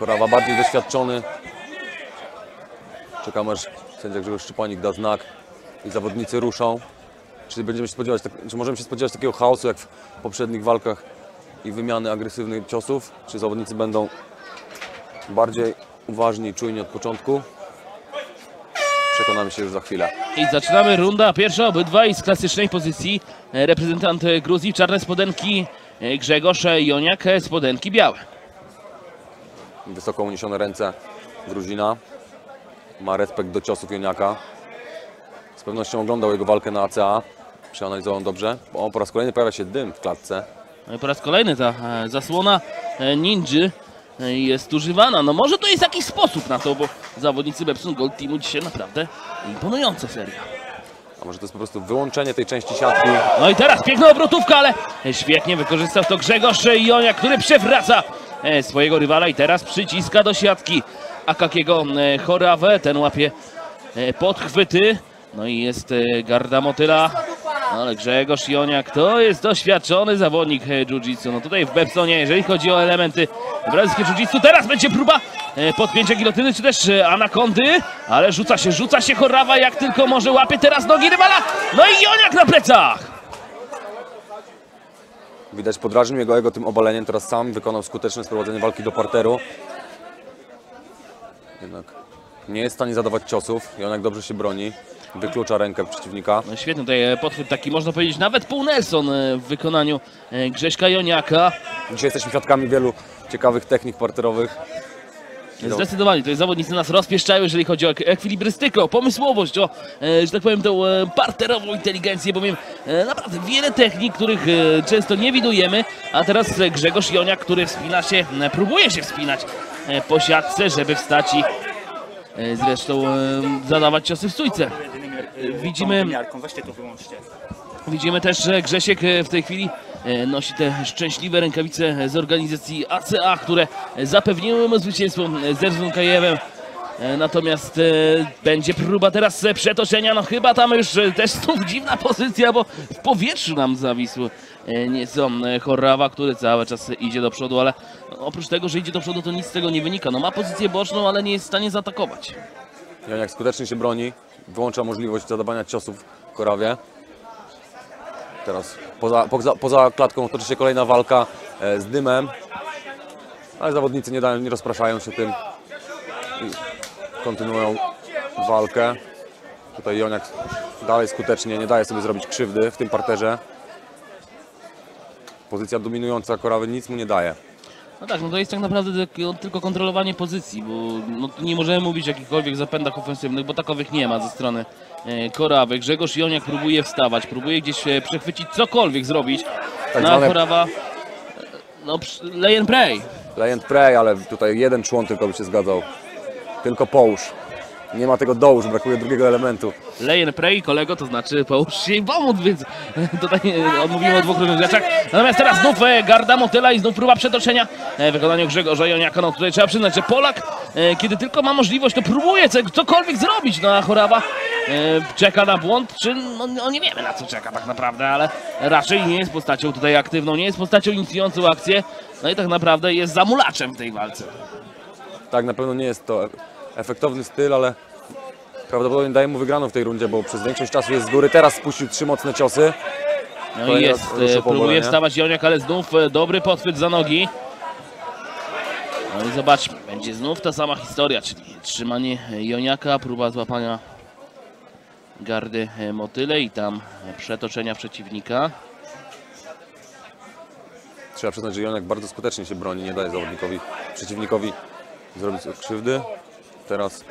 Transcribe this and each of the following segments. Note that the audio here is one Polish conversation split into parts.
Korawa bardziej doświadczony. Czekam, aż sędzia Grzegorz Szczepanik da znak i zawodnicy ruszą. Czy możemy się spodziewać takiego chaosu jak w poprzednich walkach i wymiany agresywnych ciosów? Czy zawodnicy będą bardziej uważni i czujni od początku? Przekonamy się już za chwilę. I zaczynamy runda pierwsza, obydwaj z klasycznej pozycji. Reprezentant Gruzji, czarne spodenki Grzegorz Joniak, spodenki białe. Wysoko uniesione ręce Gruzina. Ma respekt do ciosów Joniaka. Z pewnością oglądał jego walkę na ACA. Przeanalizował dobrze. Po raz kolejny pojawia się dym w klatce. No i po raz kolejny ta zasłona ninży jest używana. No może to jest jakiś sposób na to, bo zawodnicy Bepson Gold Teamu dzisiaj naprawdę imponująca seria. A może to jest po prostu wyłączenie tej części siatki. No i teraz piękna obrotówka, ale świetnie wykorzystał to Grzegorz Joniak, który przewraca swojego rywala i teraz przyciska do siatki Akakiego Chorawę. Ten łapie podchwyty. No i jest garda motyla. Ale Grzegorz Joniak to jest doświadczony zawodnik jiu-jitsu. No tutaj w Bepsonie, jeżeli chodzi o elementy brazylijskie jiu-jitsu, teraz będzie próba podpięcia gilotyny, czy też anakondy. Ale rzuca się Chorawa jak tylko może, łapie teraz nogi rywala. No i Joniak na plecach. Widać, podrażnił jego ego tym obaleniem. Teraz sam wykonał skuteczne sprowadzenie walki do parteru. Jednak nie jest w stanie zadawać ciosów. Joniak dobrze się broni. Wyklucza rękę przeciwnika. No świetny tutaj podchwyt, taki można powiedzieć nawet pół Nelson w wykonaniu Grześka Joniaka. Dzisiaj jesteśmy świadkami wielu ciekawych technik parterowych. Zdecydowanie, to zawodnicy nas rozpieszczają, jeżeli chodzi o ekwilibrystykę, o pomysłowość, o, że tak powiem, tą parterową inteligencję, bowiem naprawdę wiele technik, których często nie widujemy, a teraz Grzegorz Joniak, który próbuje się wspinać po siatce, żeby wstać i zresztą zadawać ciosy w stójce. Widzimy też, że Grzesiek w tej chwili nosi te szczęśliwe rękawice z organizacji ACA, które zapewniły mu zwycięstwo z Zerzun Kajewem. Natomiast będzie próba teraz przetoczenia. No chyba tam już też znów dziwna pozycja, bo w powietrzu nam zawisł nieco Chorawa, który cały czas idzie do przodu, ale oprócz tego, że idzie do przodu, to nic z tego nie wynika. No ma pozycję boczną, ale nie jest w stanie zaatakować. Joniak skutecznie się broni, wyłącza możliwość zadawania ciosów Chorawie. Teraz poza klatką toczy się kolejna walka z dymem, ale zawodnicy nie rozpraszają się tym i kontynuują walkę. Tutaj Joniak dalej skutecznie nie daje sobie zrobić krzywdy w tym parterze. Pozycja dominująca Chorawy nic mu nie daje. No tak, no to jest tak naprawdę tylko kontrolowanie pozycji, bo no, nie możemy mówić o jakichkolwiek zapędach ofensywnych, bo takowych nie ma ze strony Chorawy. Grzegorz Joniak próbuje wstawać, próbuje gdzieś przechwycić, cokolwiek zrobić. Tak na Chorawa, no lay and pray. Lay and pray, ale tutaj jeden człon tylko by się zgadzał. Tylko połóż. Nie ma tego dołóż, brakuje drugiego elementu. Lay and pray, kolego, to znaczy połóż się i pomóc, więc tutaj odmówimy o dwóch różnych rzeczach. Natomiast teraz znów garda motyla i znów próba przetoczenia w wykonaniu Grzegorza Joniaka. No tutaj trzeba przyznać, że Polak, kiedy tylko ma możliwość, to próbuje cokolwiek zrobić. No a Chorawa czeka na błąd, czy no nie wiemy, na co czeka tak naprawdę, ale raczej nie jest postacią tutaj aktywną, nie jest postacią inicjującą akcję. No i tak naprawdę jest zamulaczem w tej walce. Tak, na pewno nie jest to efektowny styl, ale prawdopodobnie daje mu wygraną w tej rundzie, bo przez większość czasu jest z góry. Teraz spuścił 3 mocne ciosy. No i jest, próbuje wstawać Joniak, ale znów dobry podchwyt za nogi. No i zobaczmy, będzie znów ta sama historia, czyli trzymanie Joniaka, próba złapania gardy motyle i tam przetoczenia przeciwnika. Trzeba przyznać, że Joniak bardzo skutecznie się broni, nie daje przeciwnikowi zrobić krzywdy. Teraz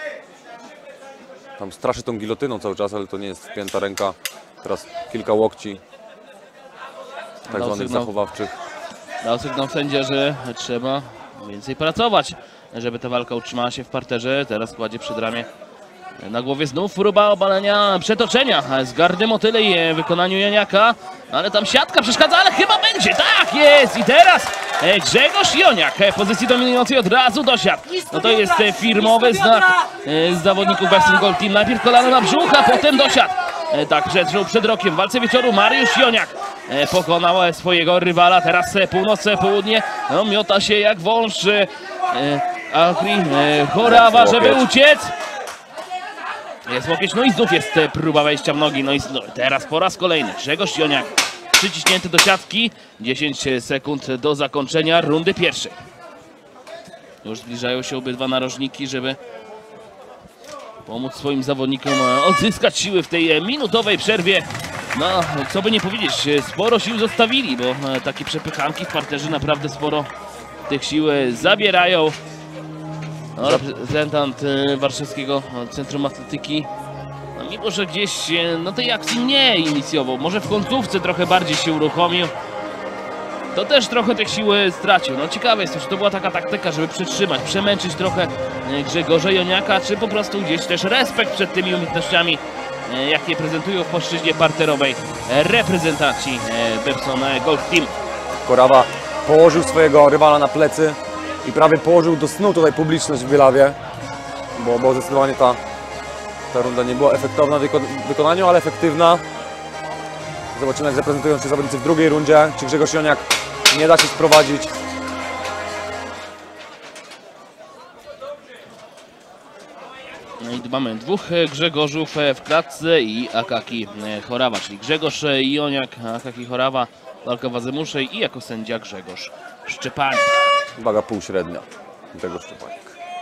tam straszy tą gilotyną cały czas, ale to nie jest wpięta ręka. Teraz kilka łokci tak zwanych zachowawczych. Dał sygnał sędzia, że trzeba więcej pracować, żeby ta walka utrzymała się w parterze. Teraz kładzie przed ramię. Na głowie znów próba obalenia, przetoczenia z gardy motylej w wykonaniu Joniaka. Ale tam siatka przeszkadza, ale chyba będzie. Tak jest! I teraz Grzegorz Joniak w pozycji dominującej od razu dosiadł. No to jest firmowy znak zawodników Bepson Gold Team. Najpierw kolano na brzuch, a potem dosiadł. Tak przetrwał przed rokiem. W walce wieczoru Mariusz Joniak pokonał swojego rywala. Teraz północ, południe. No, miota się jak wąż Akri Chorawa, żeby uciec. Jest łokieć, no i znów jest próba wejścia w nogi. No i teraz po raz kolejny Grzegorz Joniak przyciśnięty do siatki. 10 sekund do zakończenia rundy pierwszej. Już zbliżają się obydwa narożniki, żeby pomóc swoim zawodnikom odzyskać siły w tej minutowej przerwie. No, co by nie powiedzieć, sporo sił zostawili, bo takie przepychanki w parterze naprawdę sporo tych sił zabierają. No, reprezentant Warszawskiego Centrum Atletyki, no, mimo że gdzieś no, tej akcji nie inicjował, może w końcówce trochę bardziej się uruchomił, to też trochę tych sił stracił. No ciekawe jest, czy to była taka taktyka, żeby przytrzymać, przemęczyć trochę Grzegorza Joniaka, czy po prostu gdzieś też respekt przed tymi umiejętnościami, jakie prezentują w płaszczyźnie parterowej reprezentanci Bepson Golf Team. Chorawa położył swojego rywala na plecy i prawie położył do snu tutaj publiczność w Bielawie, bo zdecydowanie ta runda nie była efektowna w wykonaniu, ale efektywna. Zobaczymy, jak zaprezentują się zawodnicy w drugiej rundzie. Czy Grzegorz Joniak nie da się sprowadzić? No i mamy dwóch Grzegorzów w klatce i Akaki Chorawa, czyli Grzegorz Joniak, Akaki Chorawa, walka w wadze muszej i jako sędzia Grzegorz Szczepanik. Waga półśrednia tego Szczepanik.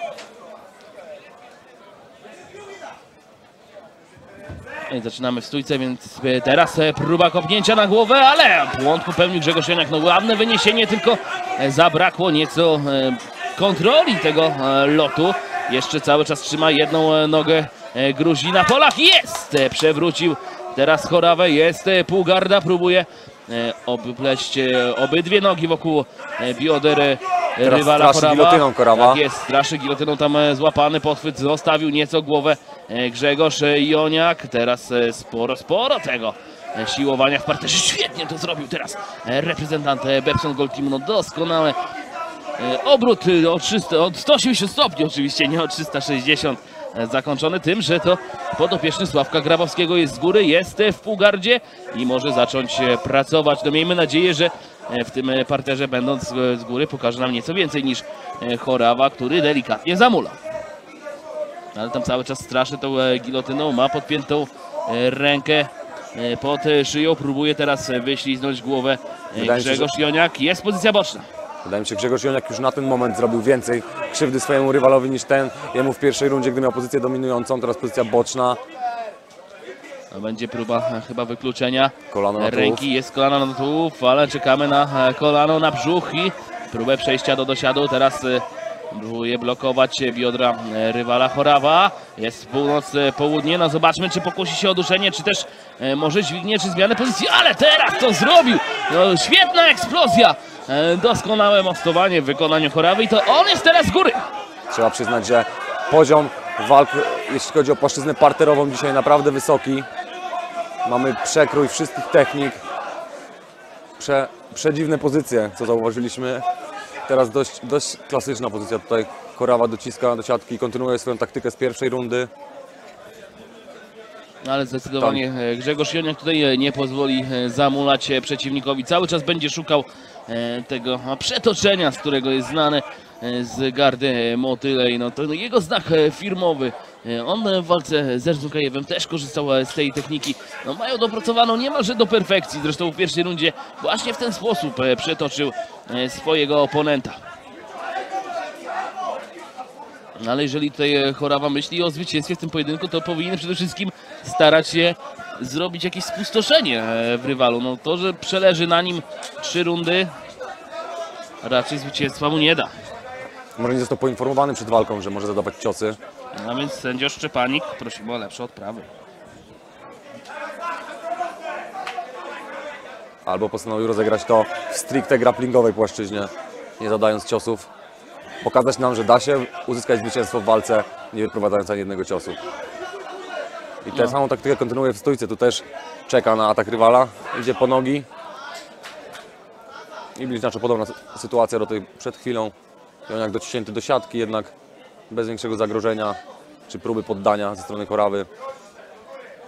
I zaczynamy w stójce, więc teraz próba kopnięcia na głowę, ale błąd popełnił Grzegorz Joniak. No ładne wyniesienie, tylko zabrakło nieco kontroli tego lotu. Jeszcze cały czas trzyma jedną nogę Gruzina. Polak jest! Przewrócił teraz Chorawę, jest półgarda, próbuje obpleść obydwie nogi wokół bioder rywala straszy gilotyną Chorawa. Tak jest, straszy gilotyną, tam złapany podchwyt, zostawił nieco głowę Grzegorz Joniak. Teraz sporo tego siłowania w parterze. Świetnie to zrobił teraz reprezentant Bepson Gold Team. No doskonałe obrót od 180 stopni oczywiście, nie o 360. Zakończony tym, że to podopieczny Sławka Grabowskiego jest z góry, jest w półgardzie i może zacząć pracować. No miejmy nadzieję, że w tym parterze będąc z góry pokaże nam nieco więcej niż Chorawa, który delikatnie zamula. Ale tam cały czas straszy tą gilotyną, ma podpiętą rękę pod szyją, próbuje teraz wyśliznąć głowę Grzegorz Joniak. Jest pozycja boczna. Wydaje mi się, że Grzegorz Joniak już na ten moment zrobił więcej krzywdy swojemu rywalowi niż jemu w pierwszej rundzie, gdy miał pozycję dominującą. Teraz pozycja boczna. Będzie próba chyba wykluczenia Kolano na ręki, tułów. jest kolano na tułów, ale czekamy na kolano na brzuch i próbę przejścia do dosiadu. Teraz próbuje blokować biodra rywala Chorawa. Jest północ, południe, no zobaczmy, czy pokusi się o duszenie, czy też może dźwignie, czy zmianę pozycji, ale teraz to zrobił! No, świetna eksplozja! Doskonałe mostowanie w wykonaniu Chorawy i to on jest teraz z góry! Trzeba przyznać, że poziom walk, jeśli chodzi o płaszczyznę parterową, dzisiaj naprawdę wysoki. Mamy przekrój wszystkich technik. Przedziwne pozycje, co zauważyliśmy. Teraz dość klasyczna pozycja tutaj. Chorawa dociska do siatki, kontynuuje swoją taktykę z pierwszej rundy. Ale zdecydowanie Grzegorz Joniak tutaj nie pozwoli zamulać przeciwnikowi. Cały czas będzie szukał tego przetoczenia, z którego jest znany z gardy motylej. No to jego znak firmowy. On w walce z Erzukajewem też korzystał z tej techniki. No mają dopracowaną niemalże do perfekcji. Zresztą w pierwszej rundzie właśnie w ten sposób przetoczył swojego oponenta. Ale jeżeli tutaj Chorawa myśli o zwycięstwie w tym pojedynku, to powinien przede wszystkim starać się zrobić jakieś spustoszenie w rywalu. No to, że przeleży na nim 3 rundy, raczej zwycięstwa mu nie da. Może nie został poinformowany przed walką, że może zadawać ciosy. A więc sędzia Szczepanik prosimy o lepsze odprawy. Albo postanowił rozegrać to w stricte grapplingowej płaszczyźnie, nie zadając ciosów. Pokazać nam, że da się uzyskać zwycięstwo w walce, nie wyprowadzając ani jednego ciosu. I tę samą taktykę kontynuuje w stójce. Tu też czeka na atak rywala, idzie po nogi. I bliźniaczo podobna sytuacja do tej przed chwilą. Joniak dociśnięty do siatki, jednak bez większego zagrożenia czy próby poddania ze strony Chorawy.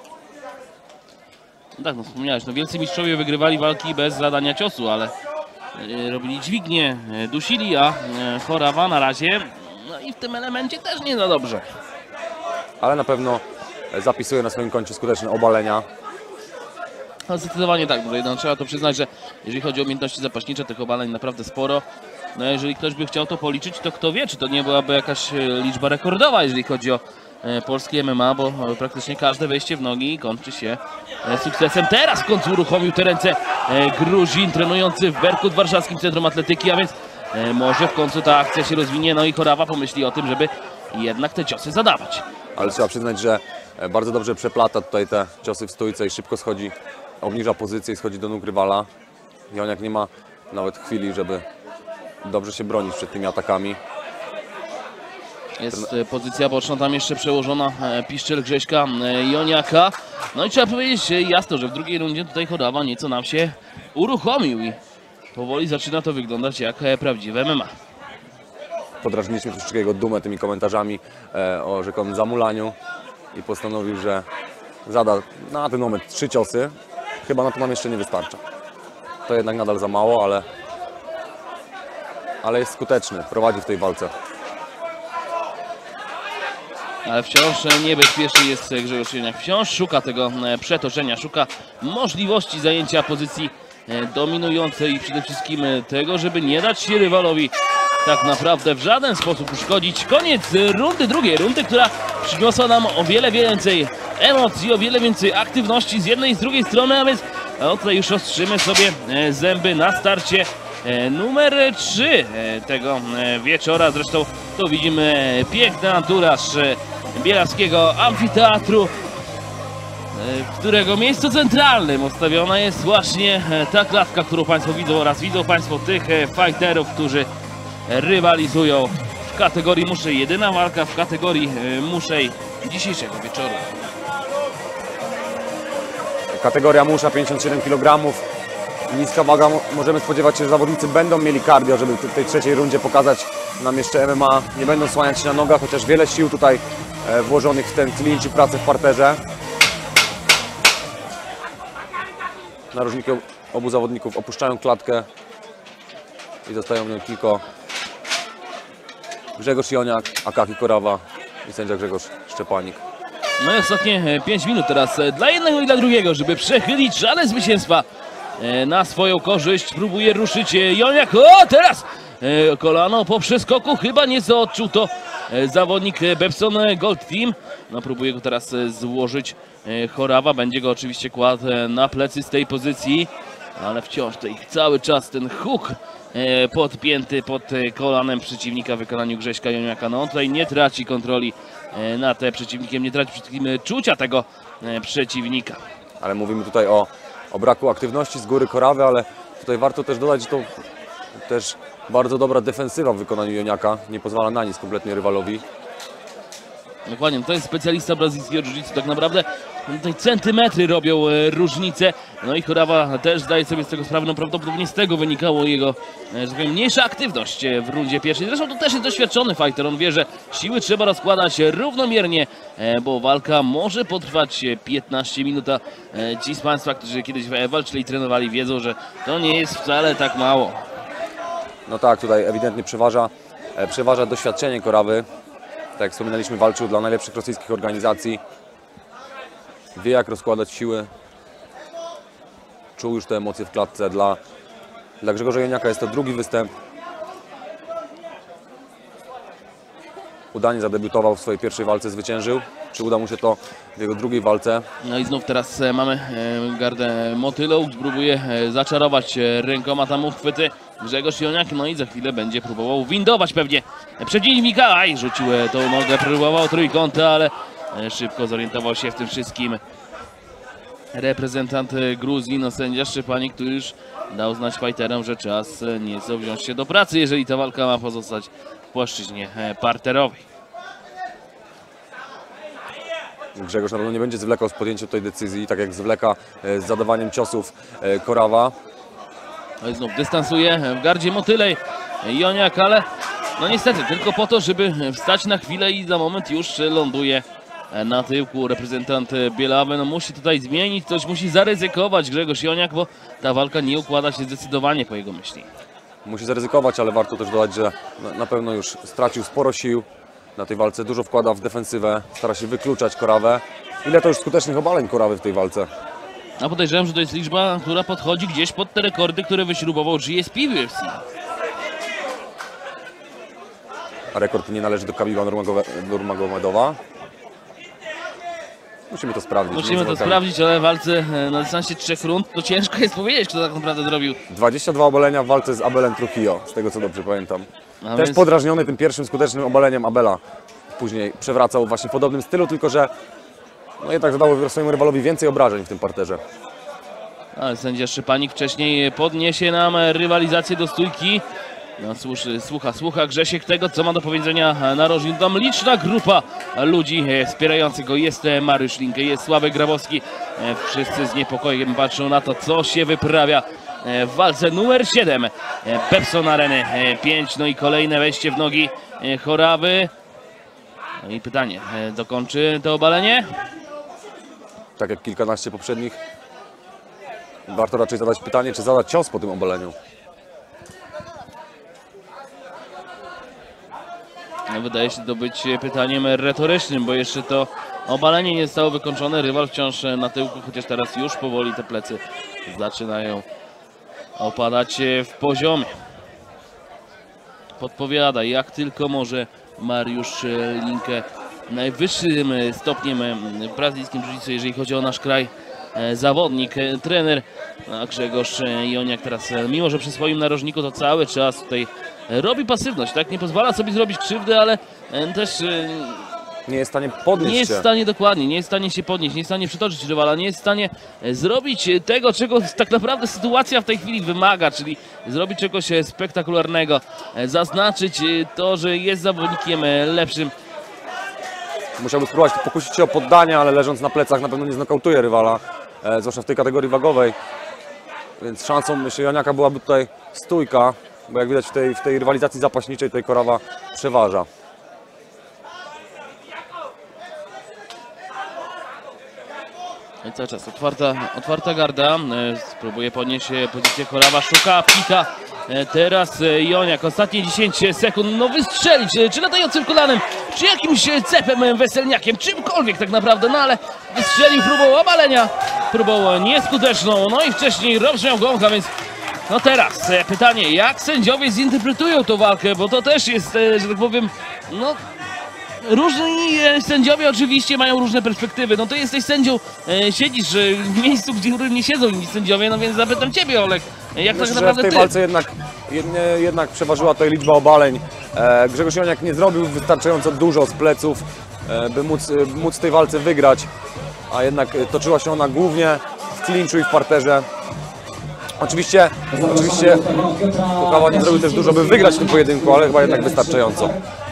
No tak, no wspomniałeś, no wielcy mistrzowie wygrywali walki bez zadania ciosu, ale robili dźwignię, dusili, a Chorawa na razie, no i w tym elemencie też nie za dobrze. Ale na pewno zapisuje na swoim koncie skuteczne obalenia. No, zdecydowanie tak, no, trzeba to przyznać, że jeżeli chodzi o umiejętności zapaśnicze, tych obaleń naprawdę sporo. No jeżeli ktoś by chciał to policzyć, to kto wie, czy to nie byłaby jakaś liczba rekordowa, jeżeli chodzi o polskie MMA, bo praktycznie każde wejście w nogi kończy się sukcesem. Teraz w końcu uruchomił te ręce Gruzin trenujący w Berkut Warszawskim Centrum Atletyki, a więc może w końcu ta akcja się rozwinie, no i Chorawa pomyśli o tym, żeby jednak te ciosy zadawać. Ale trzeba przyznać, że bardzo dobrze przeplata tutaj te ciosy w stójce i szybko schodzi, obniża pozycję i schodzi do nóg rywala. Joniak nie ma nawet chwili, żeby dobrze się bronić przed tymi atakami. Jest pozycja boczna, tam jeszcze przełożona piszczel Grześka Joniaka. No i trzeba powiedzieć jasno, że w drugiej rundzie tutaj Chorawa nieco nam się uruchomił i powoli zaczyna to wyglądać jak prawdziwe MMA. Podrażniliśmy troszeczkę jego dumę tymi komentarzami o rzekomym zamulaniu i postanowił, że zada na ten moment 3 ciosy. Chyba na to nam jeszcze nie wystarcza. To jednak nadal za mało, ale jest skuteczny, prowadzi w tej walce. Ale wciąż niebezpieczny jest Grzegorz Joniak. Wciąż szuka tego przetoczenia, szuka możliwości zajęcia pozycji dominującej i przede wszystkim tego, żeby nie dać się rywalowi tak naprawdę w żaden sposób uszkodzić. Koniec rundy drugiej, rundy, która przyniosła nam o wiele więcej emocji, o wiele więcej aktywności z jednej i z drugiej strony, a więc tutaj już ostrzymy sobie zęby na starcie numer 3 tego wieczora. Zresztą tu widzimy piękny anturaż Bielawskiego Amfiteatru, w którego miejscu centralnym ustawiona jest właśnie ta klatka, którą Państwo widzą, oraz widzą Państwo tych fighterów, którzy rywalizują w kategorii muszej. Jedyna walka w kategorii muszej dzisiejszego wieczoru. Kategoria musza 57 kg. Niska waga, możemy spodziewać się, że zawodnicy będą mieli cardio, żeby w tej trzeciej rundzie pokazać nam jeszcze MMA. Nie będą słaniać się na nogach, chociaż wiele sił tutaj włożonych w ten clinch i pracę w parterze. Narożniki obu zawodników opuszczają klatkę i zostają w nią tylko Grzegorz Joniak, Akaki Chorawa i sędzia Grzegorz Szczepanik. No i ostatnie 5 minut teraz dla jednego i dla drugiego, żeby przechylić żale zwycięstwa na swoją korzyść. Próbuje ruszyć Joniak. O, teraz kolano po przeskoku. Chyba nieco odczuł to zawodnik Bebson Gold Team. No, próbuje go teraz złożyć Chorawa. Będzie go oczywiście kładł na plecy z tej pozycji. Ale wciąż tutaj cały czas ten huk podpięty pod kolanem przeciwnika w wykonaniu Grześka Joniaka. No on tutaj nie traci kontroli nad przeciwnikiem, nie traci przede wszystkim czucia tego przeciwnika. Ale mówimy tutaj o braku aktywności z góry Chorawy, ale tutaj warto też dodać, że to też bardzo dobra defensywa w wykonaniu Joniaka. Nie pozwala na nic kompletnie rywalowi. Dokładnie, to jest specjalista brazylijskiego jiu-jitsu. Tak naprawdę tutaj centymetry robią różnicę. No i Chorawa też zdaje sobie z tego sprawę. No prawdopodobnie z tego wynikało jego, że tak powiem, mniejsza aktywność w rundzie pierwszej. Zresztą to też jest doświadczony fighter. On wie, że siły trzeba rozkładać równomiernie, bo walka może potrwać 15 minut. A ci z Państwa, którzy kiedyś walczyli i trenowali, wiedzą, że to nie jest wcale tak mało. No tak, tutaj ewidentnie przeważa doświadczenie Chorawy. Tak jak wspominaliśmy, walczył dla najlepszych rosyjskich organizacji. Wie, jak rozkładać siły. Czuł już te emocje w klatce. Dla Grzegorza Joniaka jest to drugi występ. Udanie zadebiutował w swojej pierwszej walce, zwyciężył. Czy uda mu się to w jego drugiej walce? No i znów teraz mamy gardę motylą. Próbuje zaczarować rękoma tam uchwyty Grzegorz Joniak. No i za chwilę będzie próbował windować pewnie przeciwnika. Aj, rzucił tą nogę, próbował trójkąta, ale szybko zorientował się w tym wszystkim reprezentant Gruzji, no sędzia Szczepanik, który już dał znać fajterom, że czas nieco wziąć się do pracy, jeżeli ta walka ma pozostać w płaszczyźnie parterowej. Grzegorz na pewno nie będzie zwlekał z podjęciem tej decyzji, tak jak zwleka z zadawaniem ciosów Chorawa. No i znów dystansuje w gardzie motylej Joniak, ale no niestety tylko po to, żeby wstać na chwilę i za moment już ląduje na tyłku reprezentant Bielawy. No musi tutaj zmienić, coś musi zaryzykować Grzegorz Joniak, bo ta walka nie układa się zdecydowanie po jego myśli. Musi zaryzykować, ale warto też dodać, że na pewno już stracił sporo sił na tej walce. Dużo wkłada w defensywę, stara się wykluczać Korawę. Ile to już skutecznych obaleń Korawy w tej walce? A podejrzewam, że to jest liczba, która podchodzi gdzieś pod te rekordy, które wyśrubował GSP w UFC. A rekord nie należy do Khabiba Nurmagomedowa. Musimy to sprawdzić. Musimy to sprawdzić, ale w walce na dystansie 3 rund to ciężko jest powiedzieć, kto tak naprawdę zrobił. 22 obalenia w walce z Abelem Trujillo, z tego co dobrze pamiętam. A Też więc podrażniony tym pierwszym skutecznym obaleniem Abela. Później przewracał właśnie w podobnym stylu, tylko że no jednak zadało swojemu rywalowi więcej obrażeń w tym parterze. ale sędzia Szczepanik wcześniej podniesie nam rywalizację do stójki. No, słucha Grzesiek tego, co ma do powiedzenia narożnik. Tam liczna grupa ludzi wspierających go. Jest Mariusz Linke, jest Sławek Grabowski. Wszyscy z niepokojem patrzą na to, co się wyprawia w walce numer 7 Pepson Areny 5. No i kolejne wejście w nogi Chorawy. No i pytanie, dokończy to obalenie? Tak jak kilkanaście poprzednich. Warto raczej zadać pytanie, czy zadać cios po tym obaleniu. No, wydaje się to być pytaniem retorycznym, bo jeszcze to obalenie nie zostało wykończone. Rywal wciąż na tyłku, chociaż teraz już powoli te plecy zaczynają opadać w poziomie. Podpowiada, jak tylko może Mariusz Linke najwyższym stopniem w brazylijskim jiu-jitsu, jeżeli chodzi o nasz kraj, zawodnik, trener. A Grzegorz Joniak teraz, mimo że przy swoim narożniku to cały czas tutaj robi pasywność, tak? Nie pozwala sobie zrobić krzywdy, ale też Nie jest w stanie podnieść nie jest się. w stanie dokładnie, nie jest w stanie się podnieść, nie jest w stanie przytoczyć rywala, nie jest w stanie zrobić tego, czego tak naprawdę sytuacja w tej chwili wymaga, czyli zrobić czegoś spektakularnego, zaznaczyć to, że jest zawodnikiem lepszym. Musiałby spróbować pokusić się o poddanie, ale leżąc na plecach na pewno nie znokautuje rywala, zwłaszcza w tej kategorii wagowej. Więc szansą, myślę, Joniaka byłaby tutaj stójka, bo jak widać w tej rywalizacji zapaśniczej tej Korawa przeważa. I cały czas otwarta garda, spróbuje podnieść pozycję Korawa, szuka pika. Teraz Joniak, ostatnie 10 sekund, no wystrzelić, czy latającym kolanem, czy jakimś cepem, weselniakiem, czymkolwiek tak naprawdę, no ale wystrzelił próbą obalenia, próbą nieskuteczną, no i wcześniej rozbrzmiał gong, a więc no teraz pytanie, jak sędziowie zinterpretują tą walkę, bo to też jest, że tak powiem, no różni sędziowie oczywiście mają różne perspektywy. No to jesteś sędzią, siedzisz w miejscu, gdzie nie siedzą inni sędziowie, no więc zapytam ciebie, Olek, jak Myślę, tak że w naprawdę tej ty? walce jednak przeważyła tutaj liczba obaleń. Grzegorz Joniak nie zrobił wystarczająco dużo z pleców, by móc w tej walce wygrać, a jednak toczyła się ona głównie w klinczu i w parterze. Oczywiście Kokawa nie zrobił też dużo, by wygrać w tym pojedynku, ale chyba jednak wystarczająco.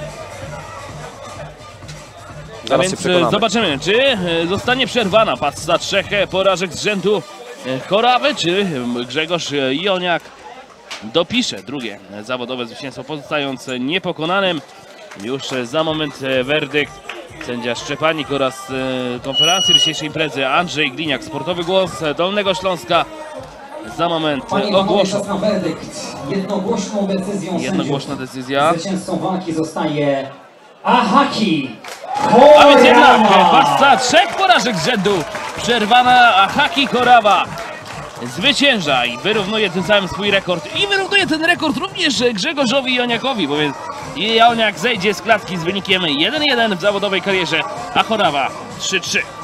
A Zaraz się więc przekonamy. zobaczymy, czy zostanie przerwana pasta 3 porażek z rzędu Chorawy, czy Grzegorz Joniak dopisze drugie zawodowe zwycięstwo, pozostając niepokonanym. Już za moment werdykt. Sędzia Szczepanik oraz konferencji dzisiejszej imprezy Andrzej Gliniak, Sportowy Głos Dolnego Śląska. Za moment ogłoszą. Czas na werdykt. Jednogłośna decyzja. Zwycięzcą walki zostaje Ahaki A więc jednak Chorawa. pasta 3 porażek z rzędu przerwana. Ahaki Chorawa zwycięża i wyrównuje tym samym swój rekord. I wyrównuje ten rekord również Grzegorzowi Joniakowi, bowiem Joniak zejdzie z klatki z wynikiem 1-1 w zawodowej karierze, a Chorawa 3-3.